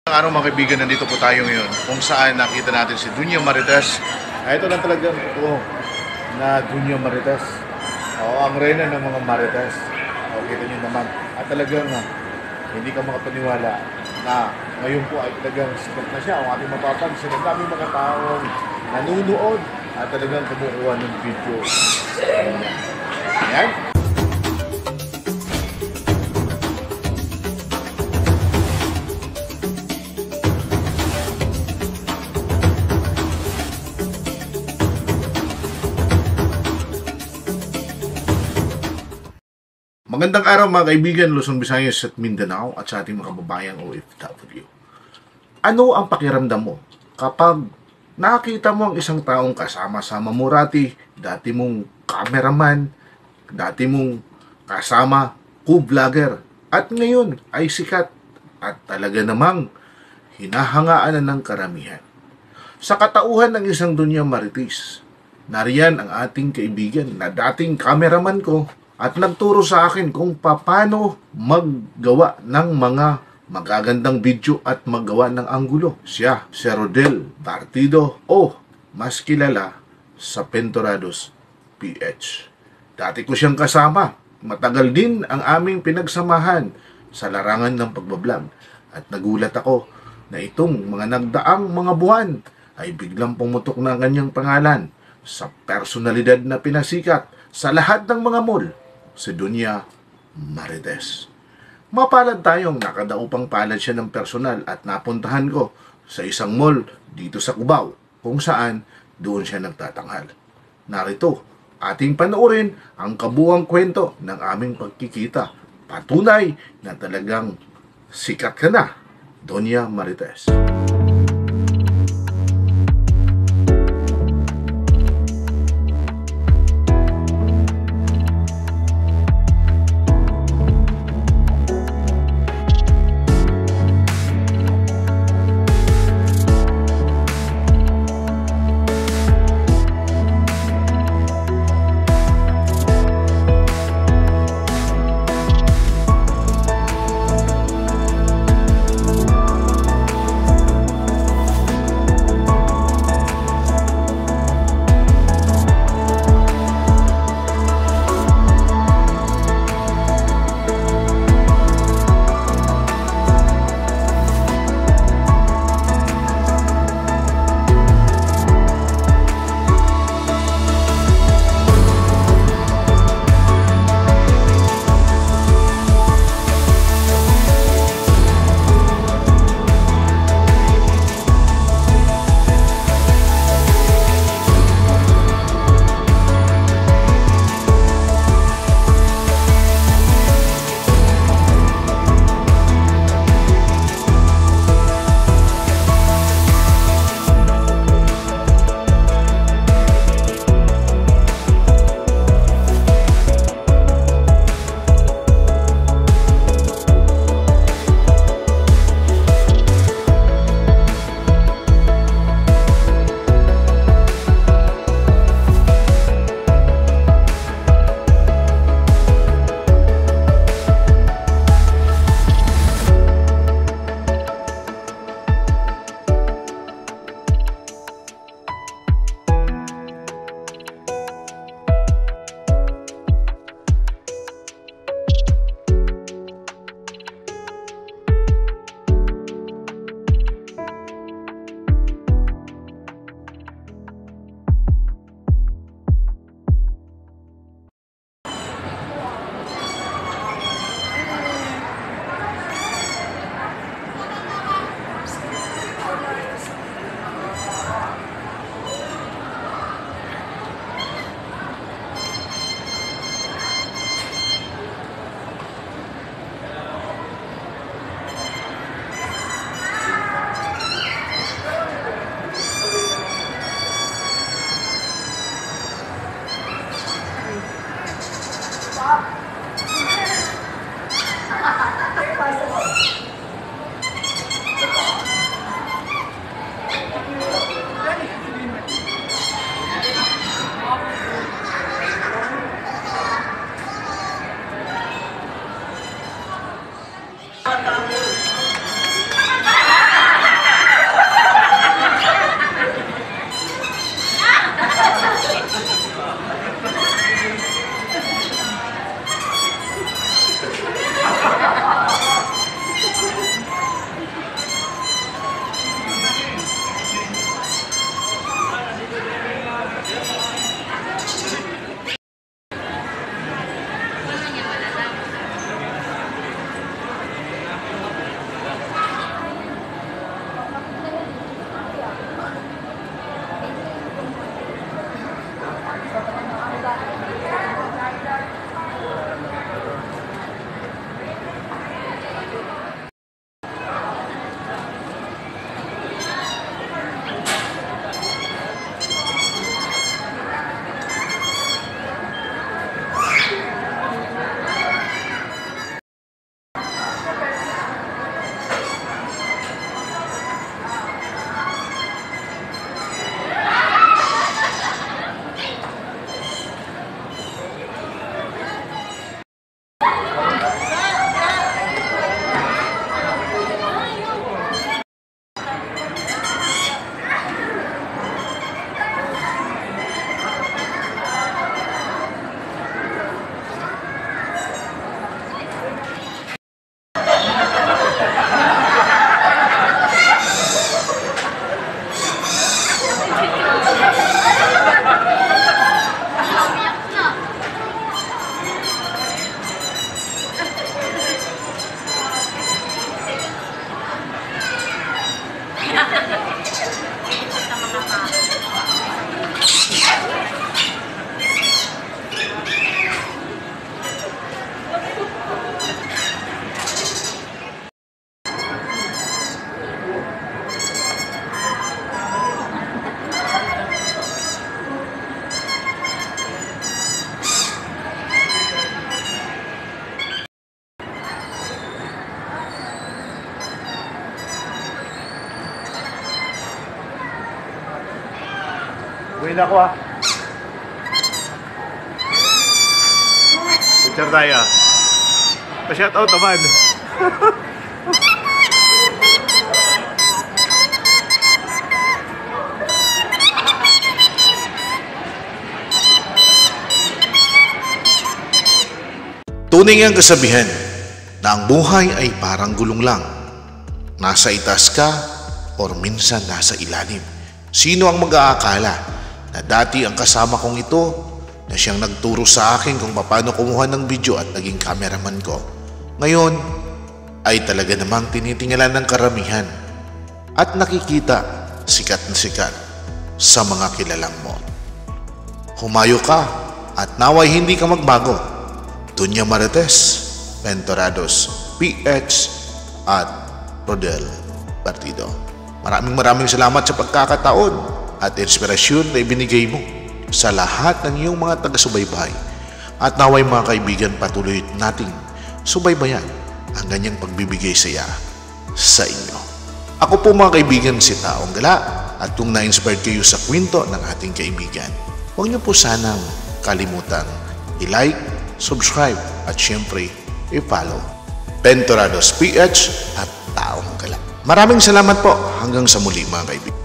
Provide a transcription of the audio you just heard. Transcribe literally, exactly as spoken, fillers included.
Araw mga kaibigan, nandito po tayo ngayon kung saan nakita natin si Dunya Marites. Ay, ito lang talagang totoo na Dunya Marites. Oo, ang reyna ng mga Marites. O, kita nyo naman. At talagang uh, hindi ka makapaniwala na ngayon po ay talagang sikat na siya. Ang ating mapapansin, ang daming mga taong nanunood at talagang kumukuha ng video. Ayan. Ayan. Magandang araw mga kaibigan, Luzon, Visayas at Mindanao at sa ating mga kababayang O F W. Ano ang pakiramdam mo kapag nakita mo ang isang taong kasama-sama mo rati, dati mong cameraman, dati mong kasama co-vlogger at ngayon ay sikat at talaga namang hinahangaan na ng karamihan? Sa katauhan ng isang Dunya Marites, nariyan ang ating kaibigan na dating cameraman ko at nagturo sa akin kung paano maggawa ng mga magagandang video at maggawa ng anggulo. Siya, si Rodel Partido o mas kilala sa Pentorados P H. Dati ko siyang kasama. Matagal din ang aming pinagsamahan sa larangan ng pagbablog. At nagulat ako na itong mga nagdaang mga buwan ay biglang pumutok na ang kanyang pangalan sa personalidad na pinasikat sa lahat ng mga mall, si Dunya Marites. Mapalad tayong nakadaupang palad siya ng personal at napuntahan ko sa isang mall dito sa Cubao kung saan doon siya nagtatanghal. Narito, ating panoorin ang kabuuang kwento ng aming pagkikita. Patunay na talagang sikat ka na, Dunya Marites. Buhin ako ah. Picture tayo. Pa-shoutout naman. Tunay ang kasabihan na ang buhay ay parang gulong lang. Nasa itaas ka o minsan nasa ilalim. Sino ang mag-aakala na dati ang kasama kong ito na siyang nagturo sa akin kung paano kumuha ng video at naging cameraman ko, ngayon ay talaga namang tinitingala ng karamihan at nakikita sikat na sikat sa mga kilalang mo. Humayo ka at naway hindi ka magbago. Dunya Marites, Pentorados, P H at Rodel Partido. Maraming maraming salamat sa pagkakataon at inspirasyon na ibinigay mo sa lahat ng iyong mga taga-subaybay. At naway mga kaibigan, patuloy nating subaybayan ang ganyang pagbibigay saya sa inyo. Ako po mga kaibigan si Taong Gala, at kung na-inspired kayo sa kwento ng ating kaibigan, huwag niyo po sanang kalimutang i-like, subscribe at syempre i-follow Pentorados P H at Taong Gala. Maraming salamat po, hanggang sa muli mga kaibigan.